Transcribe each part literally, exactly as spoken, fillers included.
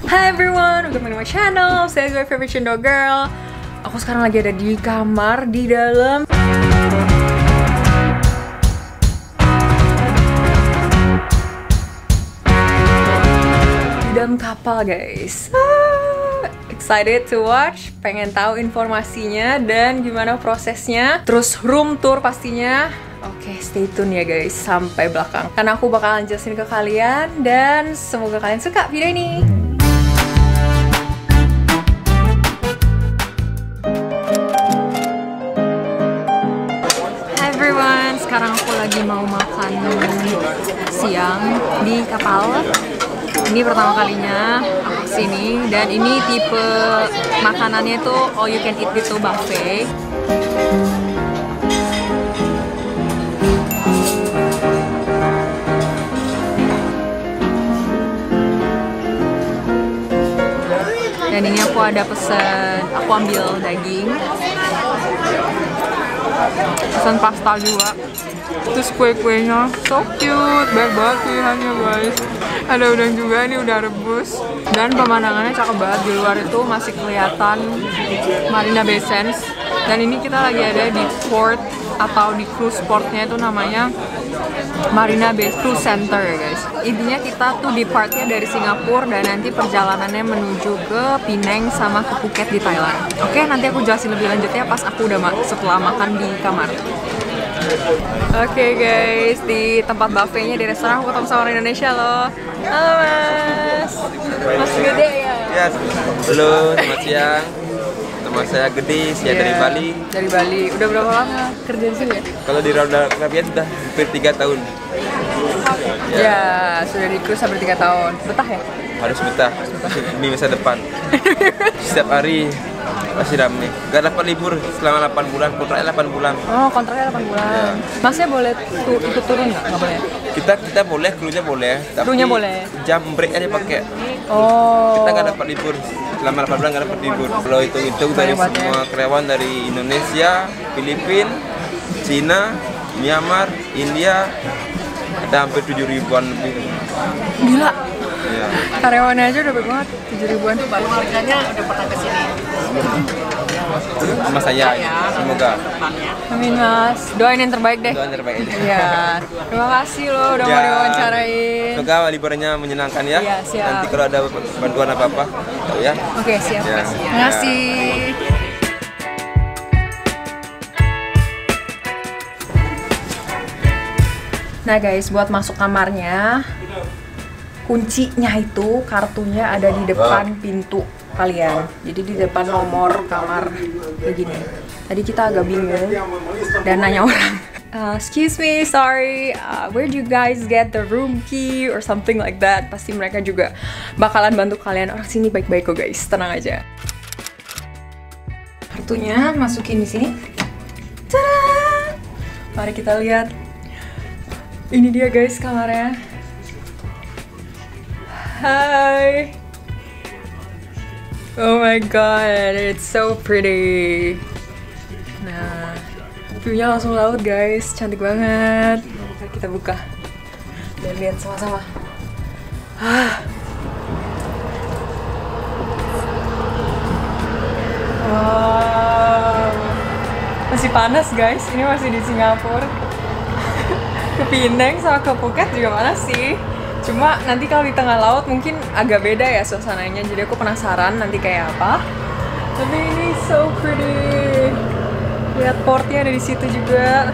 Hi everyone, welcome to my channel. Saya gue favorite Indo girl. Aku sekarang lagi ada di kamar di dalam di dalam kapal, guys. Ah, excited to watch. Pengen tahu informasinya dan gimana prosesnya. Terus room tour pastinya. Oke, stay tune ya guys sampai belakang. Karena aku bakalan jelasin ke kalian dan semoga kalian suka video ini. Sekarang aku lagi mau makan siang di kapal. Ini pertama kalinya aku kesini dan ini tipe makanannya itu all you can eat gitu, buffet. Dan ini aku ada pesen, aku ambil daging, pesan pasta juga. Terus kue-kuenya so cute, baik banget pilihannya guys. Ada udang juga, ini udah rebus. Dan pemandangannya cakep banget, di luar itu masih kelihatan Marina Bay Sands. Dan ini kita lagi ada di port atau di cruise portnya, itu namanya Marina Bay Cruise Center ya guys. Intinya kita tuh departnya dari Singapura dan nanti perjalanannya menuju ke Penang sama ke Phuket di Thailand. Oke, nanti aku jelasin lebih lanjutnya pas aku udah ma setelah makan di kamar. Oke okay guys, di tempat buffetnya di restoran aku ketemu sama orang Indonesia loh. Halo mas, mas Gede ya? Ya, halo, selamat siang. Nama saya Gede, saya yeah. dari Bali. Dari Bali, udah berapa lama kerja di sini ya? Kalau di Roda Arabian sudah hampir tiga tahun. Ya, ya sudah di cruise hampir tiga tahun. Betah ya? Harus betah, demi masa depan. Setiap hari masih ramai. Gak dapat libur selama delapan bulan, kontraknya delapan bulan. Oh, kontraknya delapan bulan. Ya. Masnya boleh tu ikut turun nggak? Nggak boleh? Kita kita boleh, krunya boleh. Tapi krunya boleh? Jam break aja pakai. Oh. Kita nggak dapat libur. Selama delapan bulan nggak dapat libur. Kalau hitung-hitung dari semua karyawan dari Indonesia, Filipina, Cina, Myanmar, India, ada hampir tujuh ribuan lebih. Gila. Ya. Karyawannya aja udah banyak banget, tujuh ribuan. Keluarganya udah pernah kesini. Sama saya, semoga. Amin mas, doain yang terbaik deh. Doain terbaik aja. Iya. Terima kasih loh udah ya, mau diwawancarain. Semoga liburannya menyenangkan ya. Iya, siap. Nanti kalau ada bantuan apa-apa, ya. Oke, siap. Ya. Terima kasih. Nah guys, buat masuk kamarnya, kuncinya itu kartunya ada di depan pintu kalian. Jadi di depan nomor kamar begini. Tadi kita agak bingung dan nanya orang, uh, excuse me, sorry, uh, where do you guys get the room key or something like that. Pasti mereka juga bakalan bantu kalian. Orang sini baik-baik kok guys, tenang aja. Kartunya masukin di sini. Tada! Mari kita lihat. Ini dia guys kamarnya. Hi. Oh my god, it's so pretty. Nah, view-nya langsung laut guys, cantik banget. Kita buka dan lihat sama-sama. Ah. Wow. Masih panas guys, ini masih di Singapura. Ke Penang sama ke Phuket juga panas sih. Cuma nanti kalau di tengah laut mungkin agak beda ya suasananya. Jadi aku penasaran nanti kayak apa. Tapi ini so pretty. Lihat portnya ada di situ juga.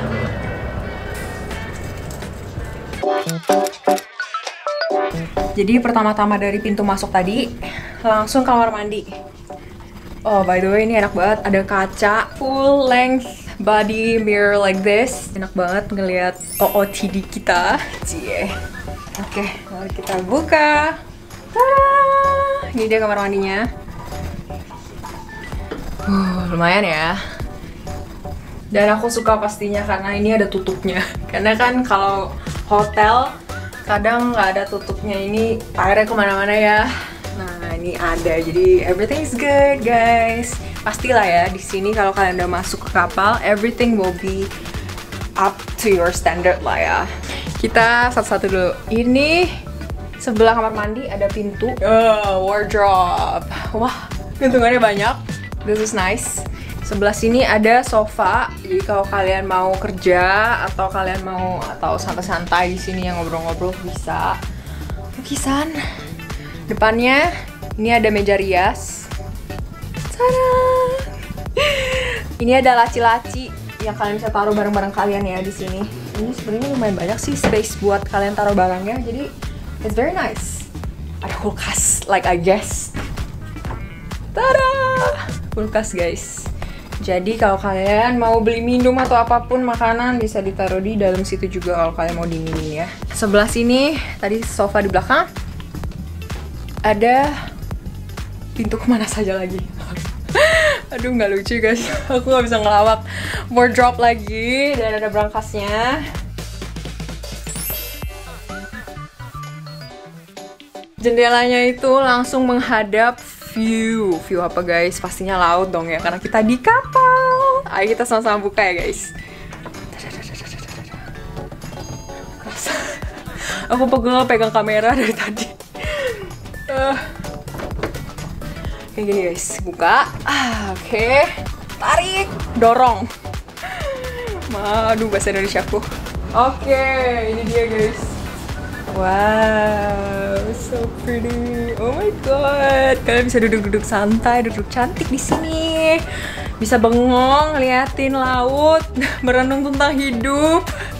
Jadi pertama-tama dari pintu masuk tadi langsung kamar mandi. Oh by the way ini enak banget. Ada kaca full length body mirror like this. Enak banget ngelihat O O T D kita. Cie. Oke, mari kita buka. Tada! Ini dia kamar mandinya. Uh, lumayan ya. Dan aku suka pastinya karena ini ada tutupnya. Karena kan kalau hotel kadang nggak ada tutupnya, ini airnya kemana-mana ya. Nah ini ada, jadi everything's good guys. Pastilah ya di sini kalau kalian udah masuk ke kapal, everything will be up to your standard lah ya. Kita satu-satu dulu. Ini Sebelah kamar mandi ada pintu. Oh, wardrobe. Wah, gantungannya banyak. This is nice. Sebelah sini ada sofa. Jadi kalau kalian mau kerja atau kalian mau atau santai-santai di sini yang ngobrol-ngobrol bisa. Lukisan. Depannya ini ada meja rias. Tada! Ini ada laci-laci yang kalian bisa taruh barang-barang kalian ya di sini. Ini sebenarnya lumayan banyak sih space buat kalian taruh barangnya. Jadi it's very nice. Ada kulkas, like I guess. Tada! Kulkas guys. Jadi kalau kalian mau beli minum atau apapun makanan bisa ditaruh di dalam situ juga kalau kalian mau dinginin ya. Sebelah sini tadi sofa di belakang. Ada pintu kemana saja lagi. Aduh nggak lucu guys. Aku nggak bisa ngelawak. Wardrobe lagi dan ada brankasnya. Jendelanya itu langsung menghadap view. View apa guys? Pastinya laut dong ya, karena kita di kapal. Ayo kita sama-sama buka ya guys. Aku pegel pegang kamera dari tadi. Uh. Kayak gini guys, buka. Ah, oke. Okay. Tarik, dorong. Aduh bahasa Indonesia aku. Oke, okay, ini dia guys. Wow, so pretty. Oh my god. Kalian bisa duduk-duduk santai, duduk cantik di sini. Bisa bengong, liatin laut, merenung tentang hidup.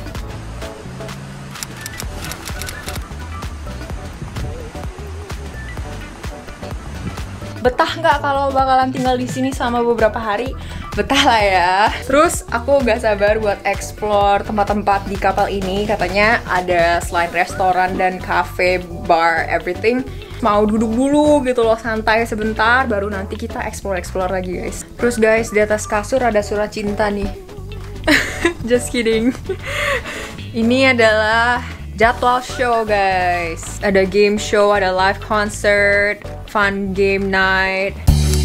Betah nggak kalau bakalan tinggal di sini selama beberapa hari? Betah lah ya. Terus aku gak sabar buat explore tempat-tempat di kapal ini. Katanya ada selain restoran dan cafe, bar, everything. Mau duduk dulu gitu loh, santai sebentar, baru nanti kita explore-explore lagi guys. Terus guys, di atas kasur ada surat cinta nih. Just kidding. Ini adalah jadwal show guys. Ada game show, ada live concert, fun game night.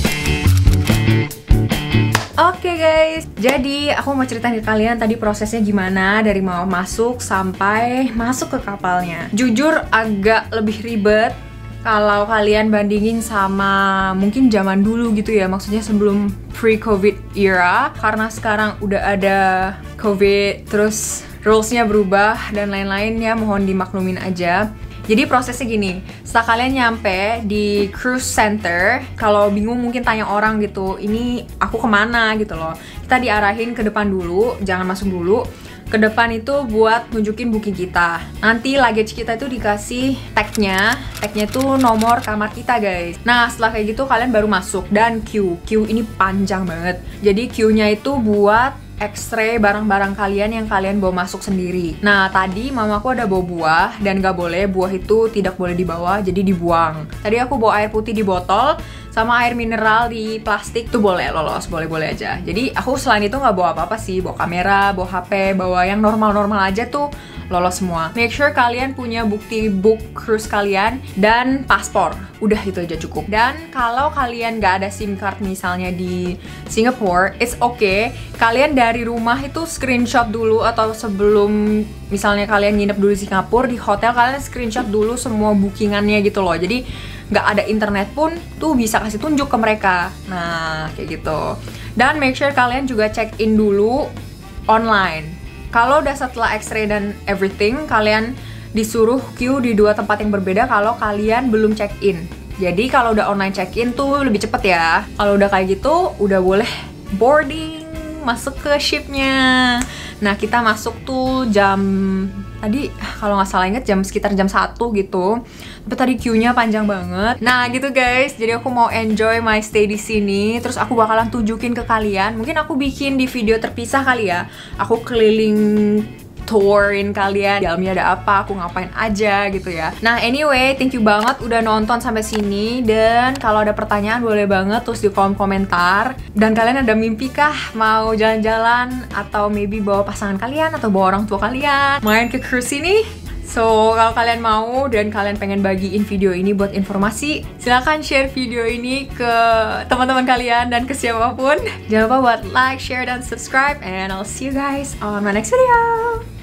Oke okay guys, jadi aku mau ceritain ke kalian tadi prosesnya gimana dari mau masuk sampai masuk ke kapalnya. Jujur agak lebih ribet kalau kalian bandingin sama mungkin zaman dulu gitu ya, maksudnya sebelum pre-covid era. Karena sekarang udah ada covid, terus rulesnya berubah dan lain-lain ya, mohon dimaklumin aja. Jadi prosesnya gini, setelah kalian nyampe di cruise center, kalau bingung mungkin tanya orang gitu, ini aku kemana gitu loh. Kita diarahin ke depan dulu, jangan masuk dulu. Ke depan itu buat nunjukin booking kita. Nanti luggage kita itu dikasih tag-nya, tag-nya itu nomor kamar kita guys. Nah setelah kayak gitu kalian baru masuk dan queue. Queue ini panjang banget. Jadi queue-nya itu buat X-ray barang-barang kalian yang kalian bawa masuk sendiri. Nah tadi mamaku ada bawa buah dan gak boleh, buah itu tidak boleh dibawa, jadi dibuang. Tadi aku bawa air putih di botol sama air mineral di plastik tuh boleh, lolos, boleh-boleh aja. Jadi aku selain itu gak bawa apa-apa sih, bawa kamera, bawa H P, bawa yang normal-normal aja tuh lolos semua. Make sure kalian punya bukti book cruise kalian dan paspor. Udah itu aja cukup. Dan kalau kalian gak ada SIM card misalnya di Singapore, it's okay. Kalian dari rumah itu screenshot dulu, atau sebelum misalnya kalian nginep dulu di Singapura, di hotel kalian screenshot dulu semua bookingannya gitu loh. Jadi nggak ada internet pun tuh bisa kasih tunjuk ke mereka. Nah kayak gitu. Dan make sure kalian juga check in dulu online. Kalau udah setelah X-ray dan everything, kalian disuruh queue di dua tempat yang berbeda kalau kalian belum check in. Jadi kalau udah online check in tuh lebih cepet ya. Kalau udah kayak gitu, udah boleh boarding, masuk ke shipnya. Nah kita masuk tuh jam tadi kalau nggak salah inget jam sekitar jam satu gitu. Tapi tadi queue-nya panjang banget. Nah gitu guys, jadi aku mau enjoy my stay di sini. Terus aku bakalan tunjukin ke kalian. Mungkin aku bikin di video terpisah kali ya. Aku keliling tourin kalian, dalamnya ada apa, aku ngapain aja gitu ya. Nah anyway, thank you banget udah nonton sampai sini. Dan kalau ada pertanyaan boleh banget tulis di kolom komentar. Dan kalian ada mimpi kah mau jalan-jalan, atau maybe bawa pasangan kalian atau bawa orang tua kalian main ke cruise ini? So, kalau kalian mau dan kalian pengen bagiin video ini buat informasi, silahkan share video ini ke teman-teman kalian dan ke siapapun. Jangan lupa buat like, share, dan subscribe. And I'll see you guys on my next video.